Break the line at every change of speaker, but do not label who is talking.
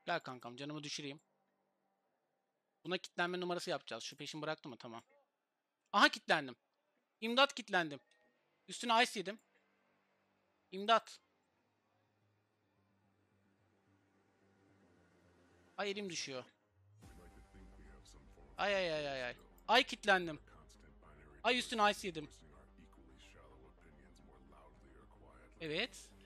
Gel kankam, canımı düşüreyim. Buna kilitlenme numarası yapacağız. Şu peşin bıraktı mı? Tamam. Aha, kilitlendim. İmdat, kilitlendim. Üstüne ice yedim. İmdat. Ay, elim düşüyor. Ay ay ay ay ay. Ay, kilitlendim. Ay, üstüne ice yedim. Evet.